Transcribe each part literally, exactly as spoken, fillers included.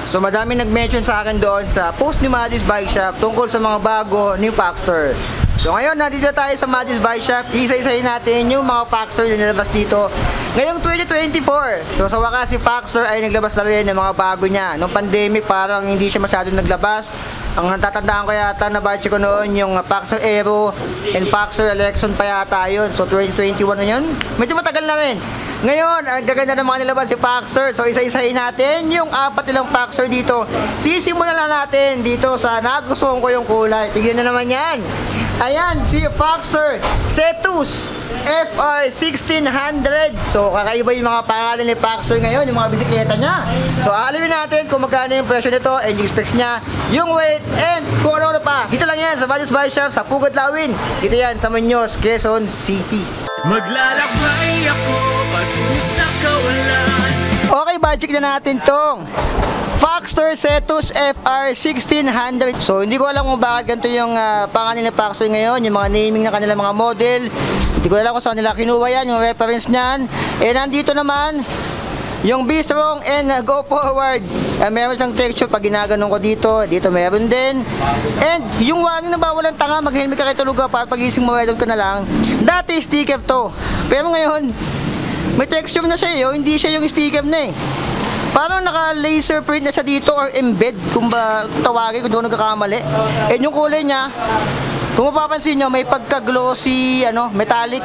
So madami nag-mention sa akin doon sa post ni Maddie's Bike Shop tungkol sa mga bago new Paxtor. So ngayon, nandito tayo sa Maddie's Bike Shop. Isa-isahin natin yung mga Paxtor na nilabas dito ngayong twenty twenty-four. So sa wakas, si Paxtor ay naglabas na rin ng mga bago niya. Noong pandemic, parang hindi siya masyadong naglabas. Ang natatandaan ko yata na batch ko noon yung Paxtor Aero and Paxtor Electron pa yata yun. So twenty twenty-one na yun. Medyo matagal na rin. Ngayon, ang gaganda ng mga nilabas si Paxtor. So isa-isahin natin yung apat nilang Paxtor dito. Sisimulan na natin dito sa nagustuhan ko yung kulay. Tignan na naman yan. Ayan, si Paxtor Cetus F R sixteen hundred. So kakaiba yung mga pangalan ni Paxtor ngayon, yung mga bisikleta niya. So alamin natin kung magkano yung presyo nito and yung specs niya, yung weight and kung ano-ano pa. Dito lang yan sa Maddie's Bike Shop sa Pugat Lawin. Dito yan sa Muñoz, Quezon City. Maglalakbay ako patungo sa kawalan. Okay, budget na natin tong Paxtor Cetus F R sixteen hundred. So hindi ko alam kung bakit ganito yung uh, pangalan ni Paxtor ngayon, yung mga naming ng kanilang mga model. Hindi ko alam kung saan nila kinuha yan, yung reference niyan. Eh nandito naman yung Be Strong and uh, Go Forward. Uh, meron siyang texture pag ginaganon ko dito. Dito meron din. And yung warning na bawalan tanga, mag-helmet ka kayo tuluga para pag-ising mo ka na lang. Dati sticker to. Pero ngayon, may texture na siya eh. Hindi siya yung sticker na eh. Parang naka-laser print na siya dito or embed kung ba tawagin kung doon nagkakamali. And yung kulay niya, kung mapapansin nyo, may pagka-glossy, ano, metallic.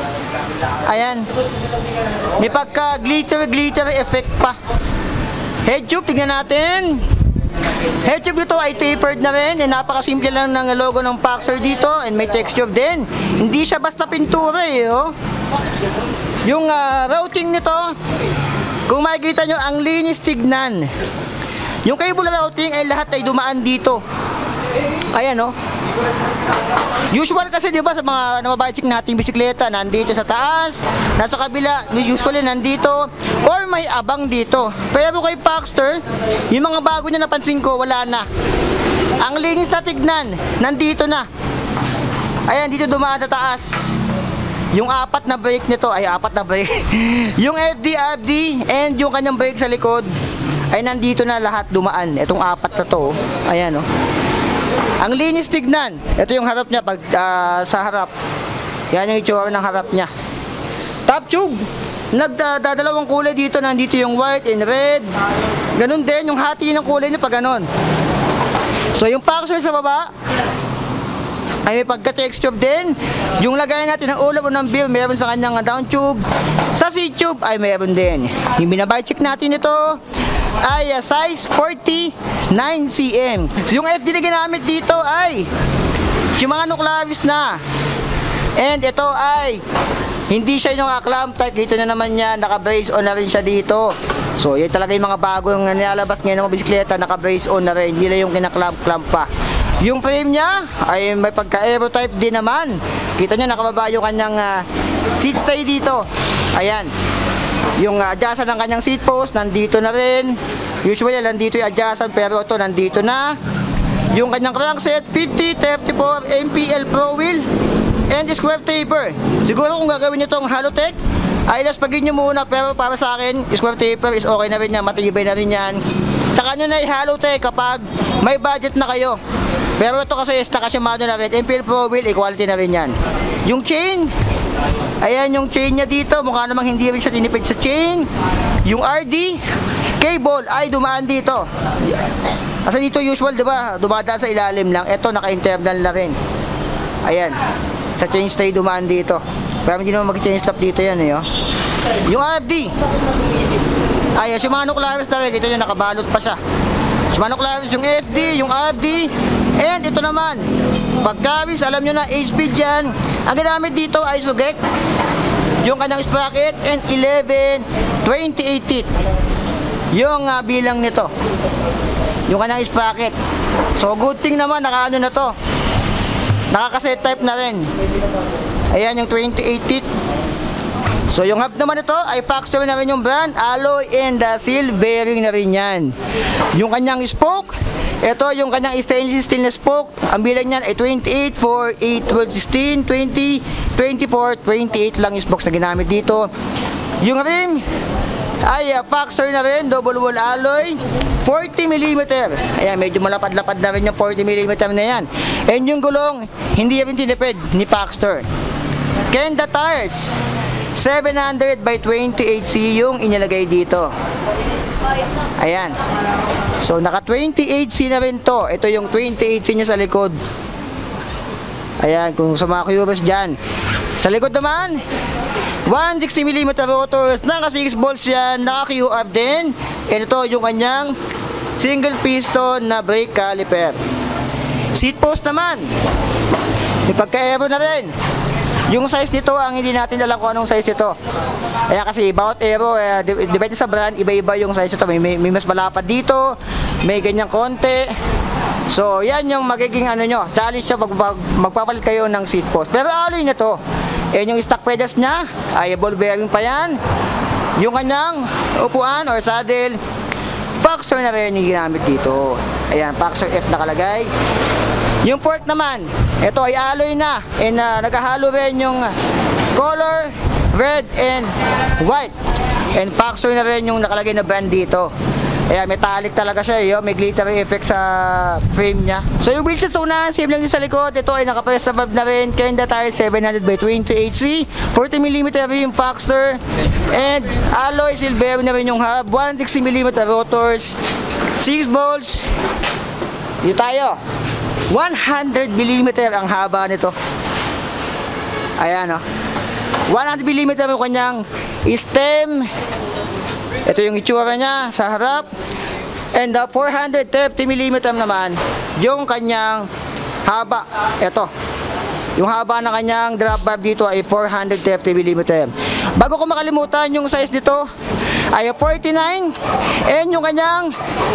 Ayan. May pagka-glitter-glitter effect pa. Head tube, tignan natin. Head tube dito ay tapered na rin. And napakasimple lang ng logo ng Paxtor dito. And may texture din. Hindi siya basta pintura eh, oh. Yung uh, routing nito, kung makikita nyo, ang linis tignan. Yung cable routing ay lahat ay dumaan dito. Ayan, oh. Usual kasi 'di ba sa mga namabicycle nating bisikleta, nandito sa taas, nasa kabila, usually nandito or may abang dito. Pero kay Paxtor, yung mga bago niya napansin ko, wala na. Ang linis na tignan, nandito na. Ayan, dito dumaan sa taas. Yung apat na brake nito, ay apat na brake. Yung F D R D and yung kanyang brake sa likod ay nandito na lahat dumaan. Itong apat na to, ayan, oh. Ang linis tignan. Ito yung harap niya pag uh, sa harap. Yan yung itsura ng harap niya. Top tube. Nagdadalawang kulay dito. Nandito yung white and red. Ganun din yung hati ng kulay niya pag ganun. So yung Paxtor sa baba ay may pagka-texture din. Yung lagay natin ng ulam o ng beer, meron sa kanyang down tube. Sa C-tube ay meron din. Yung binabike natin ito ay uh, size forty-nine centimeters. So, yung F D na ginamit dito ay Shimano Clavis na. And ito ay hindi siya yung clamp type. Dito na naman niya, naka-brace on na rin siya dito. So yan talaga yung mga bagong nilalabas ngayon ng mga bisikleta, naka-brace on na rin. Hindi na yung kinaklamp-clamp pa. Yung frame niya ay may pagka-aero type din naman. Kita nyo, nakababa yung kanyang uh, seat stay dito. Ayan. Yung uh, adjustan ng kanyang seat post, nandito na rin. Usually, nandito yung adjustan, pero ito, nandito na. Yung kanyang crankset, fifty thirty-four M P L Pro Wheel and square taper. Siguro kung gagawin nyo itong Halotech, ay laspagin nyo muna, pero para sa akin, square taper is okay na rin yan, matibay na rin yan. Tsaka nyo na i-Halotech kapag may budget na kayo. Pero ito kasi is naka-Shimano na rin, M P L Pro Wheel, equality na rin yan. Yung chain, ayan yung chain niya dito, mukha namang hindi rin siya tinipid sa chain. Yung R D cable ay dumaan dito. Kasi dito usual, di ba? Dumadaan sa ilalim lang. Ito naka-internal na rin. Ayan. Sa chain stay dumaan dito. Pero hindi naman mag-chain stop dito yan eh, oh. Yung R D, ayan, Shimano Clavis na rin. Dito yung nakabalot pa siya. Shimano Clavis, yung F D, yung R D. And ito naman, pag Clavis, alam nyo na, H-speed dyan. Ang ginamit dito ay Sugek. Yung kanyang sprocket and eleven twenty-eight teeth. Yung uh, bilang nito. Yung kanyang sprocket. So good thing naman, naka-ano na to. Nakaka-set type na rin. Ayan yung twenty-eight teeth. So yung hub naman ito ay Paxtor na rin yung brand, alloy and uh, seal bearing na rin yan. Yung kanyang spoke, ito yung kanyang stainless steel na spoke. Ang bilang niyan ay twenty-eight, four, eight, twelve, sixteen, twenty, twenty-four, twenty-eight lang yung spokes na ginamit dito. Yung rim ay uh, Foxster na rin, double wall alloy, forty millimeter. Ayan, medyo malapad-lapad na rin yung forty millimeter na yan. And yung gulong, hindi rin tinipid ni Foxster. Kenda tires, seven hundred by twenty-eight C yung inilagay dito. Ayan. So, naka twenty-eight C na rin to. Ito yung twenty-eight C niya sa likod. Ayan, kung sa mga curious dyan. Sa likod naman, one sixty millimeter rotors, naka six bolts yan, naka Q R din. And ito yung kanyang single piston na brake caliper. Seat post naman, may pagka-aero na rin. Yung size nito, ang hindi natin alam kung anong size nito. Kaya kasi bawat aero, eh, depende sa brand, iba-iba yung size nito. May, may, may mas malapad dito, may ganyang konti. So, yan yung magiging ano nyo, challenge siya pag mag, magpapalit kayo ng seat post. Pero alloy na to. Yan yung stock pedals niya, ay ball bearing pa yan. Yung kanyang upuan or saddle, Foxster na rin yung ginamit dito. Ayan, Foxster F nakalagay. Yung fork naman, ito ay alloy na. And uh, naghahalo rin yung color, red and white. And Foxster na rin yung nakalagay na brand dito. Ayan, metallic talaga siya, yo. May glittery effect sa frame niya. So yung wheelset sa unahan, same lang din sa likod. Ito ay nakapress sa valve na rin. Kenda tire, seven hundred by twenty-eight C, forty millimeter rin yung Foxster. And alloy silver na rin yung hub, one sixty millimeter rotors, six bolts. Yun tayo, one hundred millimeter ang haba nito. Ayan o, one hundred millimeter yung kanyang stem. Ito yung itsura niya sa harap. And uh, four hundred thirty millimeter naman yung kanyang haba. Ito, yung haba ng kanyang drop bar dito ay four hundred thirty millimeter. Bago ko makalimutan, yung size nito ay forty-nine. And yung kanyang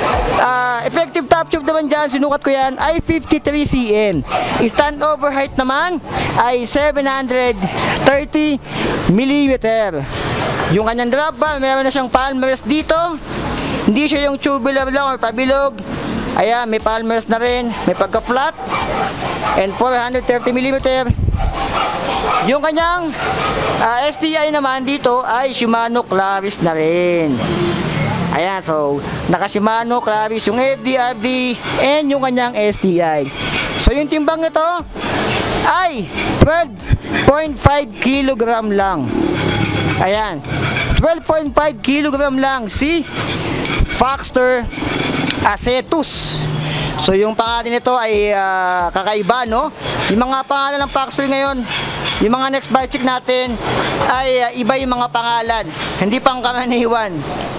uh, effective top tube naman dyan, sinukat ko yan, ay fifty-three centimeters. Stand over height naman ay seven hundred thirty millimeter. Yung kanyang drop bar, meron na siyang palm rest dito. Hindi siya yung tubular lang or pabilog. Ayan, may palm rest na rin, may pagka-flat. And four hundred thirty millimeter. Yung kanyang uh, S T I naman dito ay Shimano Claris na rin. Ayan, so naka Shimano Claris yung F D, F D, and yung kanyang S T I. So yung timbang nito ay twelve point five kilogram lang. Ayan, twelve point five kilogram lang si Foxster Acetus. So yung pangalan nito ay uh, kakaiba, no? Yung mga pangalan ng Foxster ngayon, yung mga next bike check natin ay uh, iba yung mga pangalan, hindi pang karaniwan.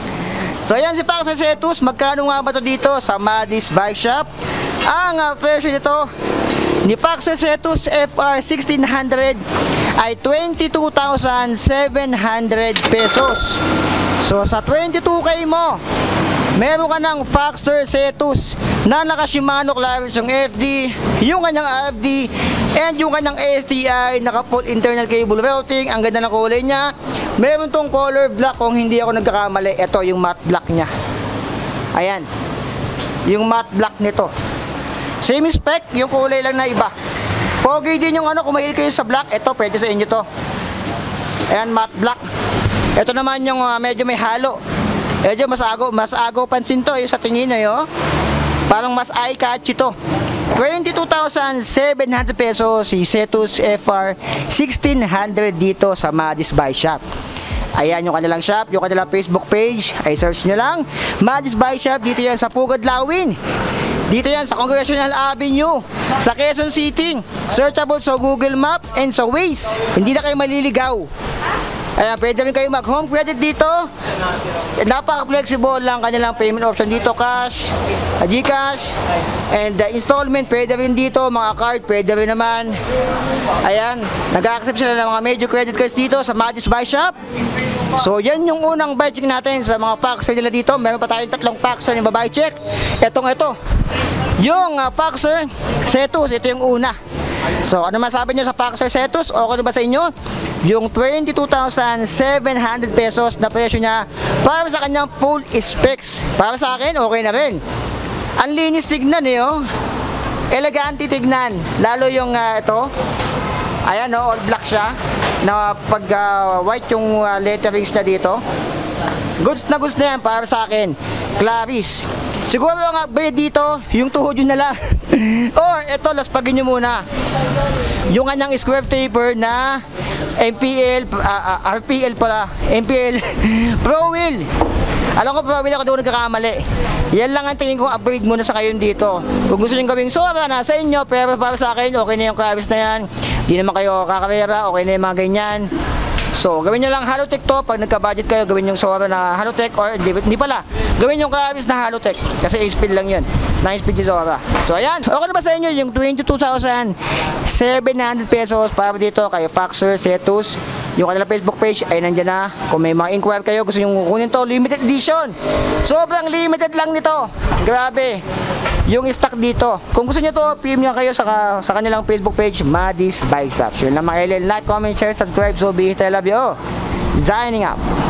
So ayan si Foxster Acetus. Magkano nga ba ito dito sa Madis Bike Shop? Ang uh, presyo nito ni Foxster Acetus F R sixteen hundred ay twenty-two thousand seven hundred pesos. So sa twenty-two K mo, meron ka ng Foxster Acetus na naka Shimano Claris yung F D, yung kanyang R F D, and yung kanyang S T I, naka full internal cable routing. Ang ganda ng kulay niya. Meron tong color black, kung hindi ako nagkakamali. Ito yung matte black niya. Ayan, yung matte black nito. Same spec, yung kulay lang na iba. Pogi din yung ano, kung mahilig kayo sa black, ito pwede sa inyo to. Ayan, matte black. Ito naman yung uh, medyo may halo. Medyo mas agaw, mas agaw pansin to, yung sa tingin na yun. Parang mas eye-catchy to. twenty-two thousand seven hundred pesos si Acetus F R sixteen hundred dito sa Madis Bike Shop. Ayan yung kanilang shop, yung kanilang Facebook page, ay search nyo lang Madis Bike Shop. Dito yan sa Pugad, Lawin. Dito yan sa Congressional Avenue, sa Quezon City. Searchable sa Google Map and sa Waze. Hindi na kayo maliligaw. Ayan, pwede rin kayo mag home credit dito. Napaka-flexible lang kanilang payment option dito. Cash, Gcash, and uh, installment pwede rin dito. Mga card pwede rin naman. Ayan, nag-accept sila ng mga major credit cards dito sa Madis Bike Shop. So yan yung unang bike check natin sa mga Foxster nila dito. Meron pa tayong tatlong Foxster yung bike check. Etong ito, yung uh, Foxster Acetus, ito yung una. So ano masabi nyo sa Foxster Acetus? Okay na ba sa inyo? Yung twenty-two thousand seven hundred pesos na presyo niya para sa kanyang full specs. Para sa akin, okay na rin. Ang linis tignan eh, oh. Elegante tignan. Lalo yung uh, ito. Ayan, oh, all black siya. Na pag uh, white yung uh, letterings na dito. Goods na goods na yan para sa akin. Claris. Siguro ang upgrade dito, yung tuhod yun na lang. Or, eto, laspagin nyo muna. Yung kanyang square taper na M P L, uh, uh, R P L pala, M P L Pro Wheel. Alam ko Pro Wheel ako doon nagkakamali. Yan lang ang tingin ko upgrade muna sa kayo dito. Kung gusto nyo gawing Sora, nasa inyo, pero para sa akin, okay na yung Claris na yan. Di naman kayo kakarera, okay na yung mga ganyan. So, gawin nyo lang Halotech to. Pag nagka-budget kayo, gawin yung Sora na Halotech. Or, hindi, hindi pala, gawin yung Claris na Halotech. Kasi eight speed lang yun. nine speed yung Sora. So, ayan. Okay na ba sa inyo yung twenty-two thousand seven hundred pesos para dito kay Faxer Cetus. Yung kanilang Facebook page ay nandyan na. Kung may mga inquire kayo, gusto nyo kunin to, limited edition. Sobrang limited lang nito. Grabe. Yung stock dito. Kung gusto nyo to, P M nyo kayo sa, sa kanilang Facebook page, Madis Bike Shop. Yun lang mga L L. Like, comment, share, subscribe. So, be it. I love you. Signing up.